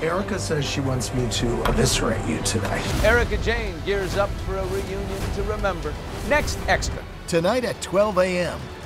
Erika says she wants me to eviscerate you today. Erika Jayne gears up for a reunion to remember. Next Extra. Tonight at 12 a.m.